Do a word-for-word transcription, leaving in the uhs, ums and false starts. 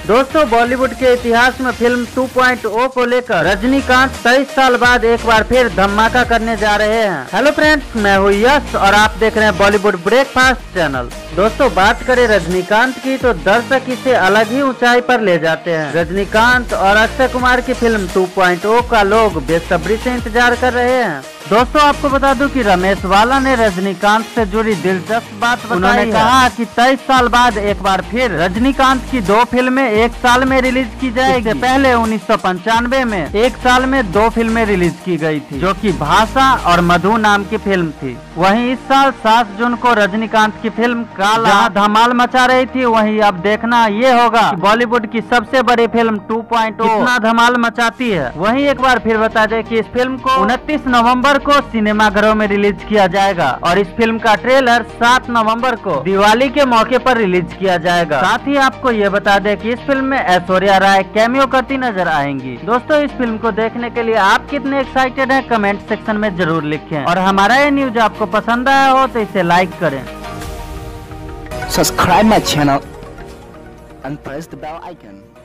दोस्तों बॉलीवुड के इतिहास में फिल्म टू पॉइंट ओ को लेकर रजनीकांत तेईस साल बाद एक बार फिर धमाका करने जा रहे हैं। हेलो फ्रेंड्स, मैं हूँ यश और आप देख रहे हैं बॉलीवुड ब्रेकफास्ट चैनल। दोस्तों बात करें रजनीकांत की तो दर्शक इसे अलग ही ऊंचाई पर ले जाते हैं। रजनीकांत और अक्षय कुमार की फिल्म टू पॉइंट ओ का लोग बेसब्री से इंतजार कर रहे हैं। दोस्तों आपको बता दूं कि रमेश वाला ने रजनीकांत से जुड़ी दिलचस्प बात बताई। उन्होंने कहा कि तेईस साल बाद एक बार फिर रजनीकांत की दो फिल्में एक साल में रिलीज की जाएगी। इससे पहले उन्नीस सौ पंचानवे में एक साल में दो फिल्में रिलीज की गई थी, जो कि भाषा और मधु नाम की फिल्म थी। वहीं इस साल सात जून को रजनीकांत की फिल्म काला धमाल मचा रही थी। वहीं अब देखना ये होगा कि बॉलीवुड की सबसे बड़ी फिल्म टू पॉइंट ओ कितना धमाल मचाती है। वहीं एक बार फिर बता दें कि इस फिल्म को उनतीस नवंबर को सिनेमाघरों में रिलीज किया जाएगा और इस फिल्म का ट्रेलर सात नवंबर को दिवाली के मौके पर रिलीज किया जाएगा। साथ ही आपको ये बता दें कि इस फिल्म में ऐश्वर्या राय कैमियो करती नजर आएंगी। दोस्तों इस फिल्म को देखने के लिए आप कितने एक्साइटेड हैं कमेंट सेक्शन में जरूर लिखें और हमारा ये न्यूज आपको पसंद आया हो तो इसे लाइक करें। Subscribe my channel and press the bell icon.